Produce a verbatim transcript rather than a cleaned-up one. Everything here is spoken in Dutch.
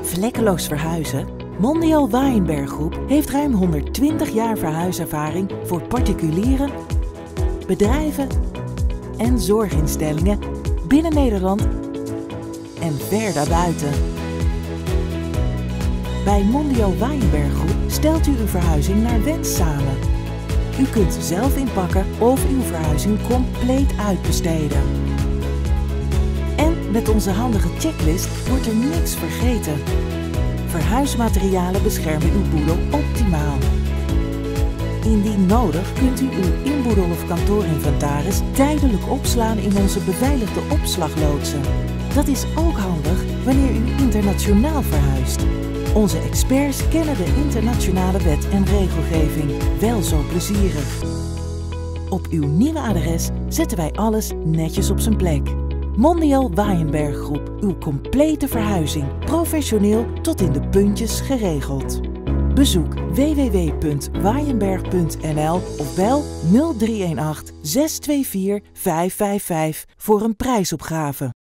Vlekkeloos verhuizen? Mondial Waaienberg Groep heeft ruim honderdtwintig jaar verhuiservaring voor particulieren, bedrijven en zorginstellingen binnen Nederland en ver daarbuiten. Bij Mondial Waaienberg Groep stelt u uw verhuizing naar wens samen. U kunt zelf inpakken of uw verhuizing compleet uitbesteden. En met onze handige checklist wordt er niks vergeten. Verhuismaterialen beschermen uw boedel optimaal. Indien nodig kunt u uw inboedel of kantoorinventaris tijdelijk opslaan in onze beveiligde opslagloodsen. Dat is ook handig wanneer u internationaal verhuist. Onze experts kennen de internationale wet en regelgeving wel zo plezierig. Op uw nieuwe adres zetten wij alles netjes op zijn plek. Mondial Waaienberg Groep, uw complete verhuizing, professioneel tot in de puntjes geregeld. Bezoek w w w punt waaienberg punt n l of bel nul drie een acht, zes twee vier, vijf vijf vijf voor een prijsopgave.